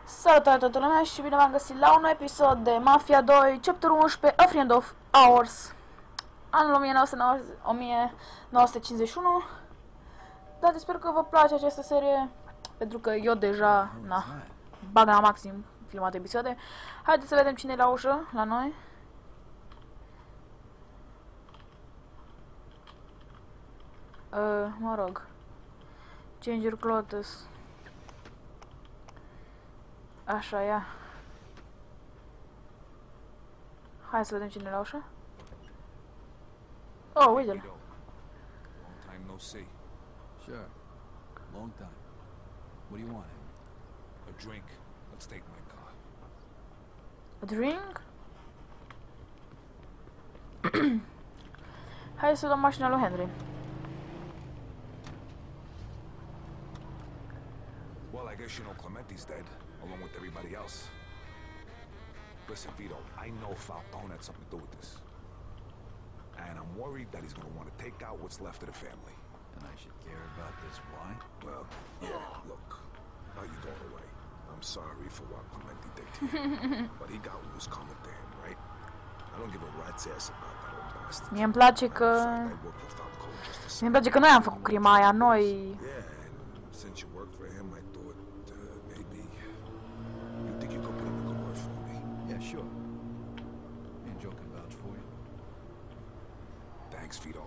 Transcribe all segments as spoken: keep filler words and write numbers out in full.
Salutare toată lumea și bine v-am găsit la un nou episod de Mafia doi, Chapter unsprezece, A Friend of Ours, anul o mie nouă sute cincizeci și unu. Dar sper că vă place această serie, pentru că eu deja, na, bag la maxim filmate episoade. Haideți să vedem cine e la ușă, la noi. Uh, mă rog. Change your clothes. Așa, ia. Hai să vedem cine e la ușă. Oh, uite-l. Long time no see. Sure. Long time. What do you want? A drink. Let's take my car. A drink? Hai să luăm mașina lui Henry. Well, I guess you know Clementi's dead, along with everybody else. Listen, Vito, I know Falcone had something to do with this. And I'm worried that he's gonna want to take out what's left of the family. And I should care about this. Why? Well, yeah, look. Now you're going away. I'm sorry for what Clementi did to you. But he got what was coming to him, right? I don't give a rat's ass about that old bastard. Mie îmi place că... Mie îmi place că noi am făcut crima aia, noi... Yeah, and since you worked for him, I thought uh, maybe you think you could put in a good word for me. Yeah, sure. Me and Joe can vouch for you. Thanks, Vito.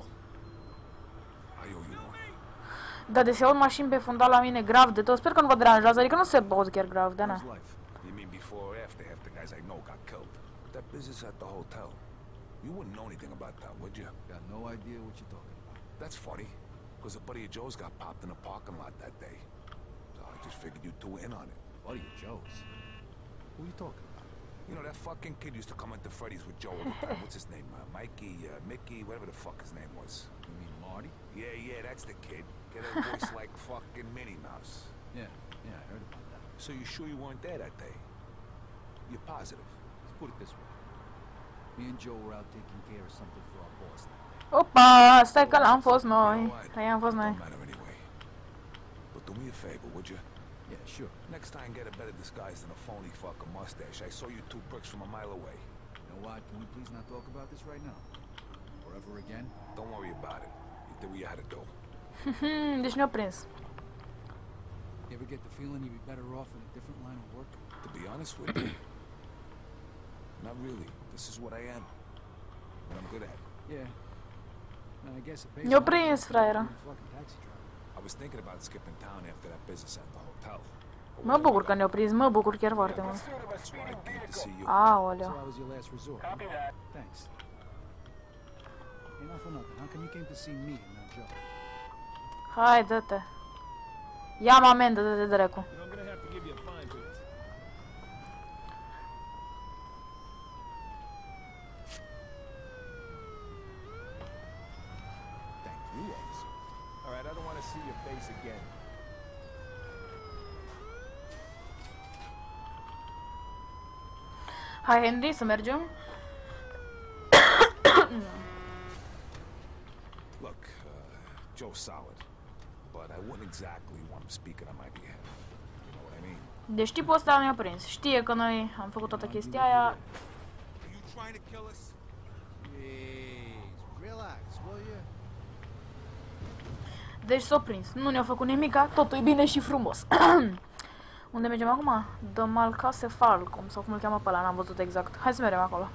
I owe you one. Da, de se aud mașini pe fundal la mine grav de tot. Sper că nu vă deranjează, adică nu se aud chiar grav, de-na. How's life? You mean before or after half the guys I know got killed? That business at the hotel. You wouldn't know anything about that, would you? Got no idea what you're talking about. That's funny, because a buddy of Joe's got popped in the parking lot that day. So I just figured you two were in on it. Buddy of Joe's? Who are you talking about? You know, that fucking kid used to come into Freddy's with Joe all the time. What's his name? Uh, Mikey, uh, Mickey, whatever the fuck his name was. You mean Marty? Yeah, yeah, that's the kid. Get a voice like fucking Minnie Mouse. Yeah, yeah, I heard about that. So you sure you weren't there that day? You're positive? Let's put it this way. Me and Joe were out taking care of something for our boss that day. Opa, stai că l-am fost noi. Hai, am fost noi. Don't matter anyway. But do me a favor, would you? Yeah, sure. Next time, get a better disguise than a phony fucking mustache. I saw you two pricks from a mile away. You know what? Can we please not talk about this right now? Or ever again? Don't worry about it. You did what you had to do. Deci ne-a prins. You ever get the feeling you'd be better off in a different line of work? To be honest with you, not really. This is what I am. What I'm good at. Yeah. And I guess it pays Ne-a off prins, being a fraiera. fucking taxi driver. I was thinking about skipping town after that business at the hotel. Mă bucur că ne-a prins, mă bucur chiar foarte mult. That's why I came to see you. Aoleu. So I was your last resort. Huh? Thanks. Hey, not for nothing. How come you came to see me and not Joe? Hai, dă-te. Ia-mă amendă, dă-te dracu. I'm gonna have to give you a fine for this. Thank you, officer. All right, I don't want to see your face again. Hai, Henry, să mergem. Look, uh, Joe's solid, but I wouldn't exactly want him speaking on my behalf. You know what I mean? Deci tipul ăsta ne-a prins. Știe că noi am făcut toată chestia aia. Are you trying to kill us? Jeez, relax, will you? Deci s-a prins. Nu ne-a făcut nimica, totul e bine și frumos. Unde mergem acum? The Malcase Falcom, sau cum îl cheamă pe ăla, n-am văzut exact. Hai să mergem acolo.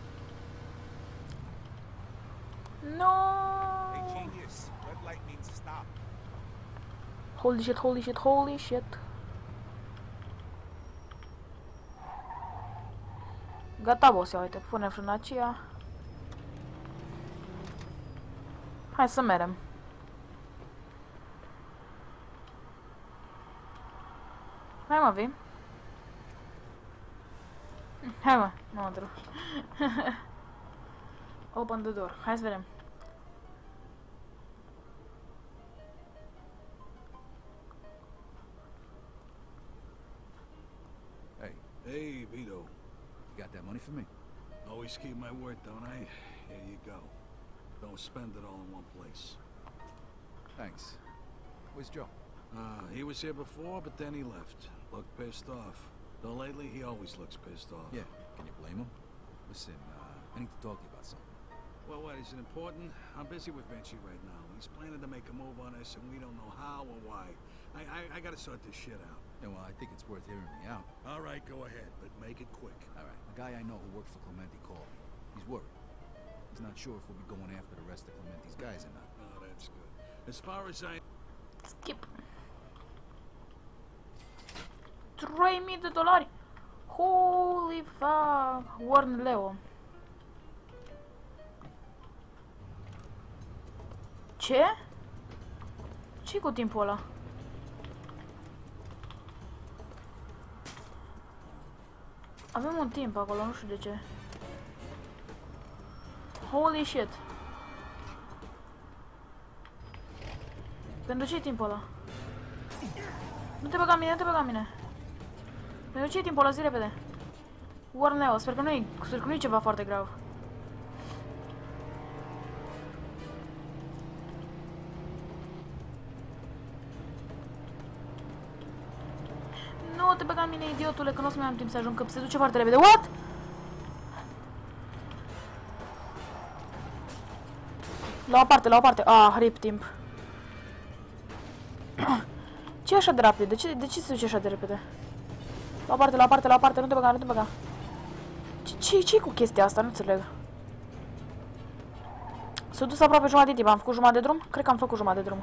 No. Hey, genius. Red light means stop. Holy shit, holy shit, holy shit. Gata, boss, ia uite, punem frâna aceea. Hai să mergem. Hai mă, vii? Hai mă, nu mă duc. Open the door, hai să vedem. Hey, Hey, Vito. you got that money for me? Always keep my word, don't I? Here you go. Don't spend it all in one place. Thanks. Where's Joe? Uh, he was here before, but then he left. Looked pissed off. Though lately he always looks pissed off. Yeah, can you blame him? Listen, uh, I need to talk to you about something. Well, what, is it important? I'm busy with Vinci right now. He's planning to make a move on us, and we don't know how or why. I, I, I gotta sort this shit out. Yeah, well, I think it's worth hearing me out. All right, go ahead, but make it quick. All right, a guy I know who worked for Clementi called me. He's worried. He's not sure if we'll be going after the rest of Clementi's guys or not. Oh, that's good. As far as I... Skip. trei mii de dolari. Holy fuck. Warn Leo. Ce? Ce-i cu timpul ăla? Avem un timp acolo, nu știu de ce. Holy shit. Pentru ce-i timpul ăla? Nu te băga în mine, nu te băga în mine. Pentru ce-i timpul ăla? Zi repede. Warn Leo, sper că nu-i sper că nu-i ceva foarte grav. Nu te băga în mine, idiotule, că nu o să mai am timp să ajung, că se duce foarte repede. What? La o parte, la o parte. Ah, rip timp. Ce e așa de rapid? De ce, de ce se duce așa de repede? La o parte, la o parte, la o parte, nu te băga, nu te băga. Ce ce cu chestia asta? Nu înțeleg. S-a dus aproape jumătate de timp. Am făcut jumătate de drum? Cred că am făcut jumătate de drum.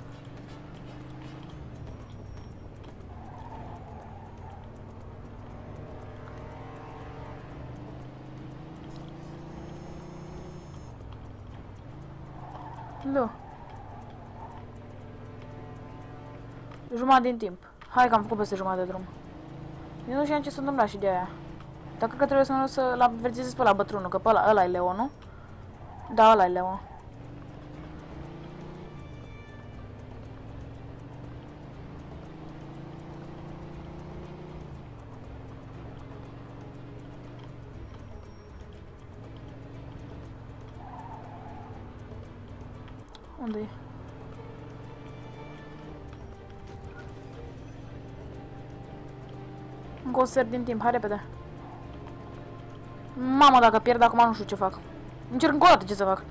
Nu. Jumătate din timp. Hai că am făcut peste jumătate de drum. Eu nu știam ce s-a întâmplat și de aia. Dar cred că trebuie să mă duc să-l avertizez pe ăla bătrânul, că pe ăla, ăla e Leo, nu? Da, ăla e Leo. Unde-i? Încă o sfert din timp, hai repede. Mamă, dacă pierd acum nu știu ce fac. Încerc încă o dată ce să fac.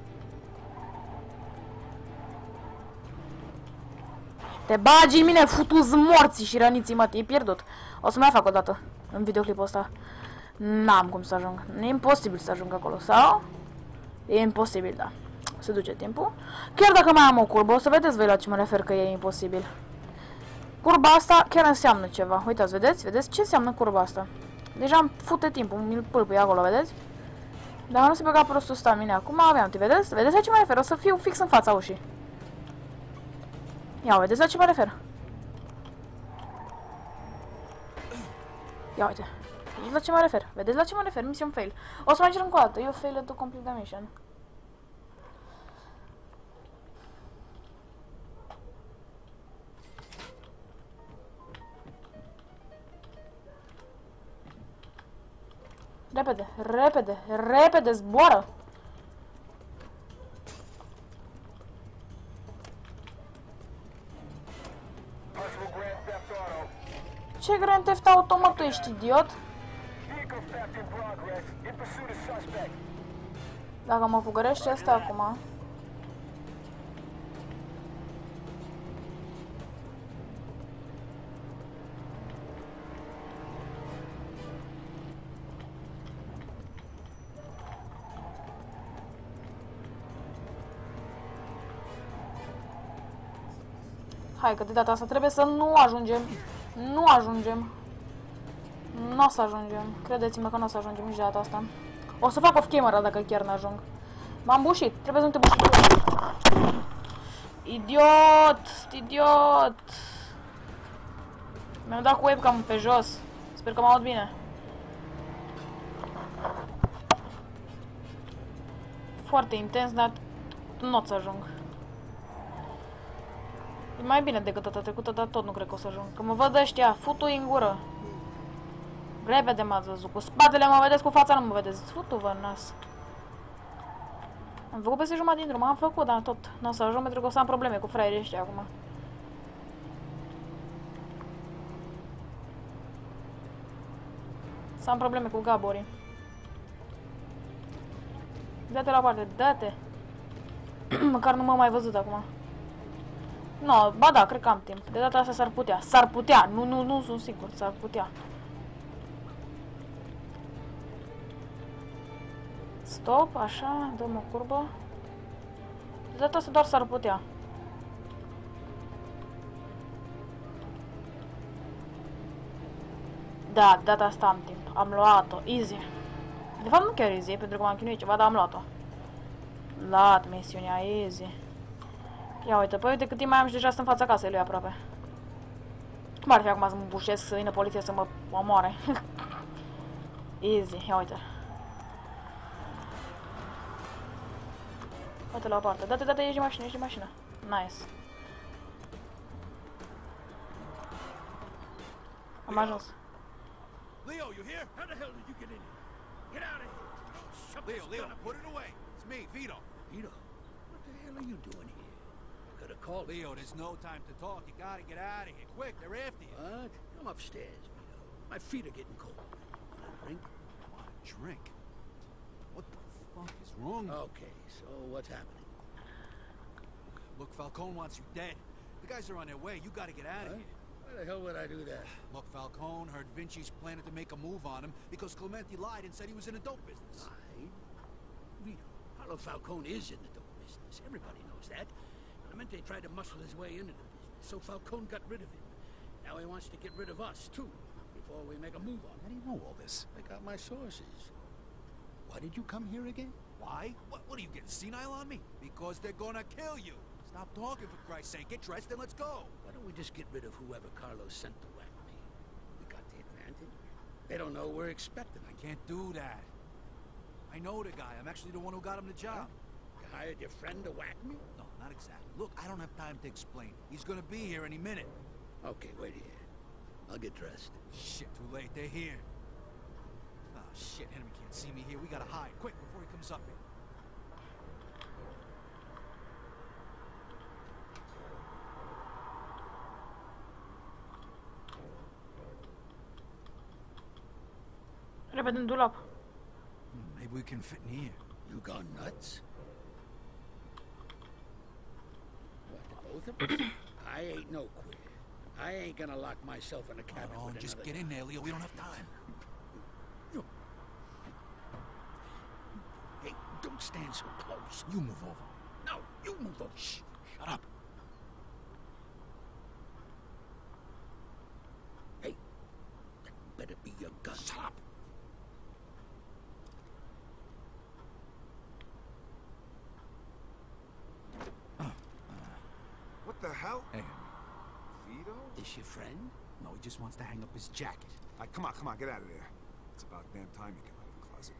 Te bagi în mine, futu-ți morții și răniții, mă, e pierdut. O să mai fac o dată în videoclipul ăsta. N-am cum să ajung. E imposibil să ajung acolo, sau? E imposibil, da. Se duce timpul. Chiar dacă mai am o curbă, o să vedeți voi la ce mă refer că e imposibil. Curba asta chiar înseamnă ceva. Uitați, vedeți? Vedeți ce înseamnă curba asta? Deja îmi fute timpul, mi-l pâlpâi acolo, vedeți? Dacă nu se băga prostul ăsta în mine acum, aveam, te vedeți? Vedeți la ce mă refer? O să fiu fix în fața ușii. Ia, vedeți la ce mă refer? Ia uite. Vedeți la ce mă refer? Vedeți la ce mă refer? Mission fail. O să mai încerc încă o dată. Eu fail to complete the mission. Repede, repede, repede, zboară! Ce Grand Theft Auto, mă, tu ești idiot? Dacă mă fugărește asta acum... Hai că de data asta trebuie să nu ajungem. Nu ajungem. Nu o să ajungem. Credeți-mă că nu o să ajungem nici de data asta. O să fac off-camera dacă chiar n-ajung. M-am bușit. Trebuie să nu te bușit. Idiot! Idiot! Mi-am dat cu webcam pe jos. Sper că mă aud bine. Foarte intens, dar nu o să ajung. E mai bine decât data trecută, dar tot nu cred că o să ajung. Că mă văd ăștia, futu-i în gură. Repede m-ați văzut. Cu spatele mă vedeți, cu fața nu mă vedeți. Futu-vă în nas. Am făcut peste jumătate din drum, am făcut, dar tot. Nu o să ajung pentru că o să am probleme cu fraierii ăștia acum. Să am probleme cu Gabori. Dă-te la parte, dă-te. Măcar nu m-am mai văzut acum. No, ba da, cred că am timp. De data asta s-ar putea. S-ar putea. Nu, nu, nu sunt sigur. S-ar putea. Stop, așa, dăm o curbă. De data asta doar s-ar putea. Da, de data asta am timp. Am luat-o. Easy. De fapt nu chiar easy, pentru că m-am chinuit ceva, dar am luat-o. Luat misiunea easy. Ia uite, păi uite cât timp mai am și deja sunt în fața casei lui aproape. Cum ar fi acum să mă bușesc, să vină poliția să mă omoare? Easy, ia uite. Uite la o parte. Dă-te, dă-te, ieși din mașină, ieși din mașină. Nice. Am ajuns. Leo, you here? How the hell did you get in here? Get out of here! Shut Leo, Leo, put it away. It's me, Vito. Vito? What the hell are you doing here? I could have called Leo, there's no time to talk. You gotta get out of here. Quick, they're after you. What? Come upstairs, Vito. My feet are getting cold. Want a drink? Want a drink? What the fuck is wrong? Okay, so what's happening? Look, Falcone wants you dead. The guys are on their way. You gotta get out of huh? here. Why the hell would I do that? Look, Falcone heard Vinci's planning to make a move on him because Clemente lied and said he was in the dope business. Lied? Vito, Paulo Falcone is in the dope business. Everybody knows that. Clemente tried to muscle his way into the business, so Falcone got rid of him. Now he wants to get rid of us, too, before we make a move on him. How do you know all this? I got my sources. Why did you come here again? Why? What, what are you getting senile on me? Because they're gonna kill you. Stop talking, for Christ's sake. Get dressed and let's go. Why don't we just get rid of whoever Carlos sent to whack me? We got the advantage. They don't know we're expecting. I can't do that. I know the guy. I'm actually the one who got him the job. You hired your friend to whack me? No, not exactly. Look, I don't have time to explain. He's gonna be here any minute. Okay, wait here. I'll get dressed. Shit, too late. They're here. Oh, shit. Henry can't see me here. We gotta hide. Quick, before he comes up here. Repede în dulap. Maybe we can fit in here. You gone nuts? What, the both of us? I ain't no queer. I ain't gonna lock myself in a cabin oh, with just another... get in there, Leo. We don't have time. Hey, don't stand so close. You move over. No, you move over. Shh. Shut up. Hey, that better be your gun. Shut up. What the hell? Hey, Vito? Is your friend? No, he just wants to hang up his jacket. All right, come on, come on, get out of there. It's about damn time you came out of the closet.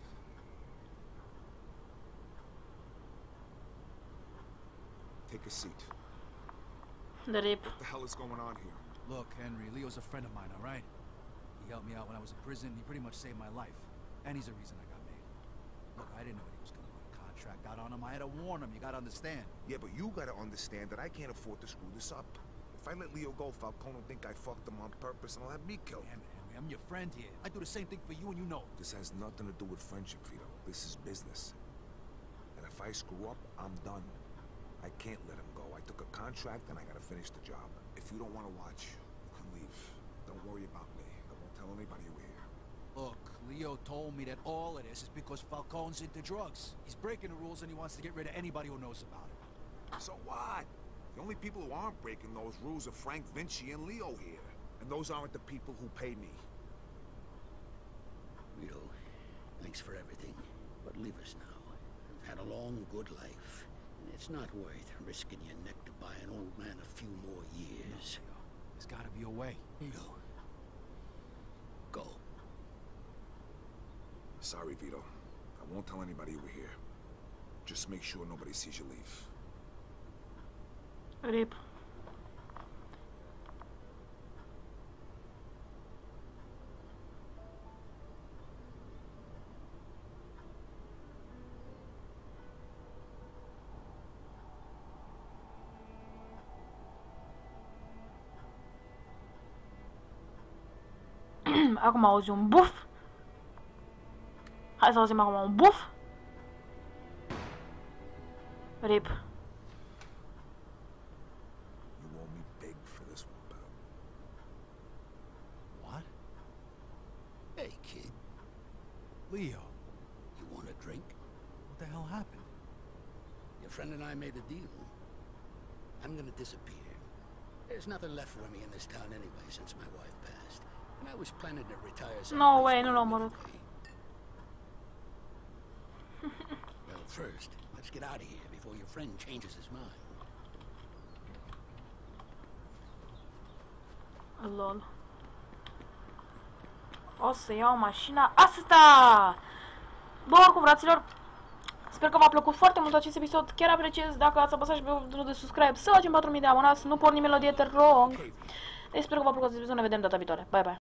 Take a seat. The rip. What the hell is going on here? Look, Henry, Leo's a friend of mine, all right? He helped me out when I was in prison. He pretty much saved my life. And he's the reason I got made. Look, I didn't know he was going to put a contract out on him. I had to warn him. You got to understand. Yeah, but you got to understand that I can't afford to screw this up. If I let Leo go, Falcone will think I fucked him on purpose and he'll have me killed. Damn it, Henry. I'm your friend here. I do the same thing for you and you know. This has nothing to do with friendship, Vito. This is business. And if I screw up, I'm done. I can't let him go. I took a contract and I gotta finish the job. If you don't want to watch, you can leave. Don't worry about me. I won't tell anybody you were here. Look, Leo told me that all of this is because Falcone's into drugs. He's breaking the rules and he wants to get rid of anybody who knows about it. So what? The only people who aren't breaking those rules are Frank Vinci and Leo here. And those aren't the people who pay me. Vito, thanks for everything. But leave us now. We've had a long, good life. And it's not worth risking your neck to buy an old man a few more years. No, there's gotta be a way. Vito. Go. Sorry, Vito. I won't tell anybody you were here. Just make sure nobody sees you leave. Rip. Acum auzi un buf Hai să auzim acum un buf. Rip. You owe me big for this one, pal. What? Hey, kid. Leo, You want a drink? what the hell happened? Your friend and I made a deal. I'm gonna disappear. There's nothing left for me in this town anyway since my wife passed. And I was planning to retire No someplace way, nu l-am warm omorât. anyway. Well, first, let's get out of here before your friend changes his mind. Lol. O să iau mașina asta! Bă, oricum, fraților, sper că v-a plăcut foarte mult acest episod. Chiar apreciez dacă ați apăsat și pe butonul de subscribe să facem patru mii de abonați. Nu porni melodie, te rog. Deci sper că v-a plăcut acest episod. Ne vedem data viitoare. Bye, bye.